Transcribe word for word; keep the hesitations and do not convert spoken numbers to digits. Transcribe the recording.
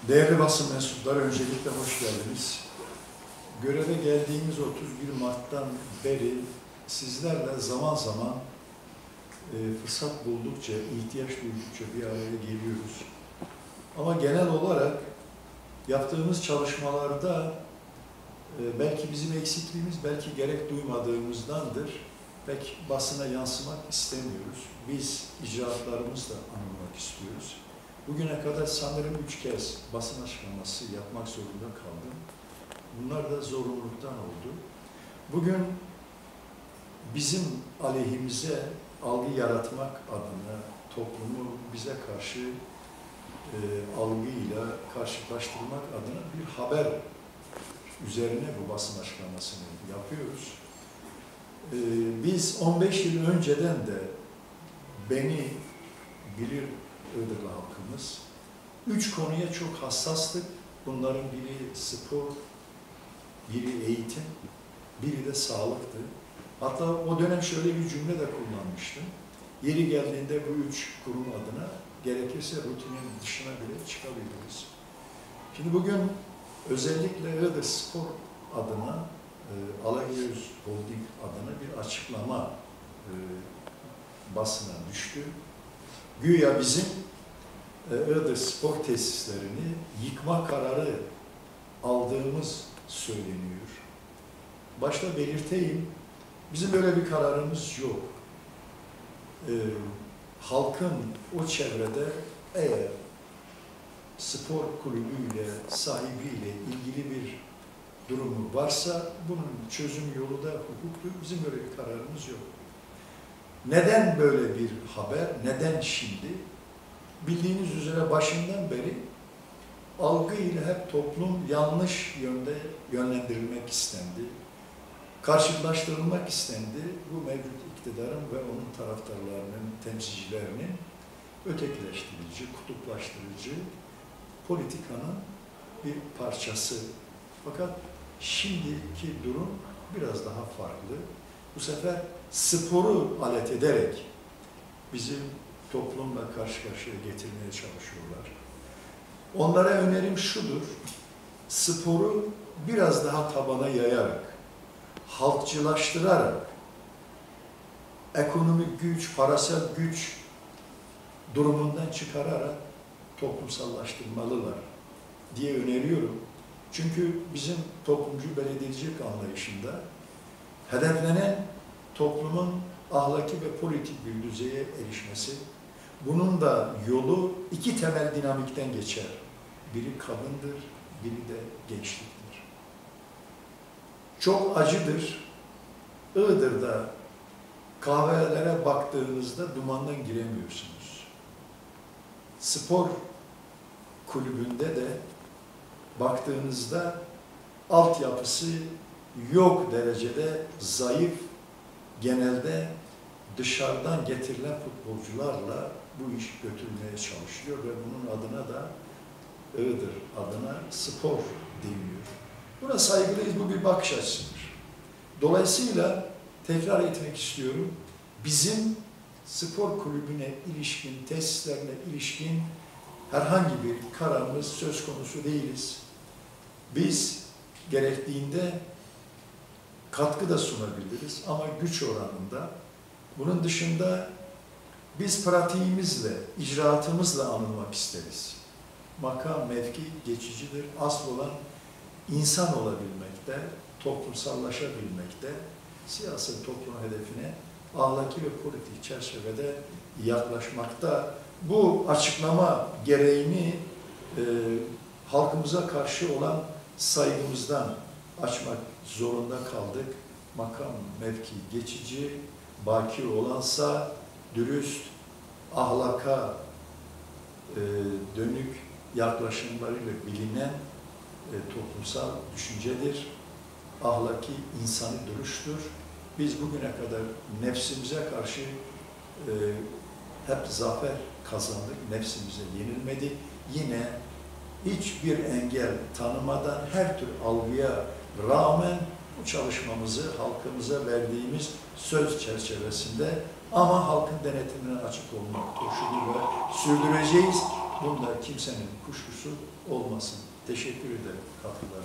Değerli basın mensupları, öncelikle hoş geldiniz. Göreve geldiğimiz otuz bir Mart'tan beri sizlerle zaman zaman e, fırsat buldukça, ihtiyaç duydukça bir araya geliyoruz. Ama genel olarak yaptığımız çalışmalarda e, belki bizim eksikliğimiz, belki gerek duymadığımızdandır. Pek basına yansımak istemiyoruz. Biz icraatlarımızla anılmak istiyoruz. Bugüne kadar sanırım üç kez basın açıklaması yapmak zorunda kaldım. Bunlar da zorunluluktan oldu. Bugün bizim aleyhimize algı yaratmak adına toplumu bize karşı e, algıyla karşılaştırmak adına bir haber üzerine bu basın açıklamasını yapıyoruz. E, biz on beş yıl önceden de beni bilir Iğdırlı halkımız. Üç konuya çok hassastık. Bunların biri spor, biri eğitim, biri de sağlıktı. Hatta o dönem şöyle bir cümle de kullanmıştım. Yeri geldiğinde bu üç kurum adına gerekirse rutinin dışına bile çıkabiliriz. Şimdi bugün özellikle Iğdır Spor adına, e, Alagöz Holding adına bir açıklama e, basına düştü. Güya bizim Iğdır spor tesislerini yıkma kararı aldığımız söyleniyor. Başta belirteyim, bizim böyle bir kararımız yok. Ee, halkın o çevrede eğer spor kulübüyle, sahibiyle ilgili bir durumu varsa bunun çözüm yolu da hukuktur. Bizim böyle bir kararımız yok. Neden böyle bir haber? Neden şimdi? Bildiğiniz üzere başından beri algıyla hep toplum yanlış yönde yönlendirilmek istendi. Karşılaştırılmak istendi. Bu mevcut iktidarın ve onun taraftarlarının, temsilcilerinin ötekileştirici, kutuplaştırıcı politikanın bir parçası. Fakat şimdiki durum biraz daha farklı. Bu sefer sporu alet ederek bizim toplumla karşı karşıya getirmeye çalışıyorlar. Onlara önerim şudur, sporu biraz daha tabana yayarak, halkçılaştırarak, ekonomik güç, parasal güç durumundan çıkararak toplumsallaştırmalılar diye öneriyorum. Çünkü bizim toplumcu belediyecilik anlayışında hedeflenen toplumun ahlaki ve politik bir düzeye erişmesi, bunun da yolu iki temel dinamikten geçer. Biri kadındır, biri de gençliktir. Çok acıdır. Iğdır'da kahvelere baktığınızda dumandan giremiyorsunuz. Spor kulübünde de baktığınızda altyapısı yok derecede zayıf, genelde dışarıdan getirilen futbolcularla bu iş götürülmeye çalışıyor ve bunun adına da Iğdır adına spor deniyor. Buna saygılıyız, bu bir bakış açısıdır. Dolayısıyla tekrar etmek istiyorum, bizim spor kulübüne ilişkin, tesislerine ilişkin herhangi bir kararımız söz konusu değiliz. Biz gerektiğinde katkı da sunabiliriz ama güç oranında. Bunun dışında biz pratiğimizle, icraatımızla anılmak isteriz. Makam, mevki geçicidir. Asıl olan insan olabilmekte, toplumsallaşabilmekte, siyasi toplum hedefine ahlaki ve politik çerçevede yaklaşmakta. Bu açıklama gereğini e, halkımıza karşı olan saygımızdan açmak zorunda kaldık. Makam, mevki geçici, baki olansa dürüst, ahlaka e, dönük yaklaşımlarıyla bilinen e, toplumsal düşüncedir. Ahlaki, insani duruştur. Biz bugüne kadar nefsimize karşı e, hep zafer kazandık, nefsimize yenilmedi. Yine hiçbir engel tanımadan her tür algıya rağmen bu çalışmamızı halkımıza verdiğimiz söz çerçevesinde ama halkın denetimine açık olmak koşuluyla sürdüreceğiz. Bunda kimsenin kuşkusu olmasın. Teşekkür ederim katkılarınız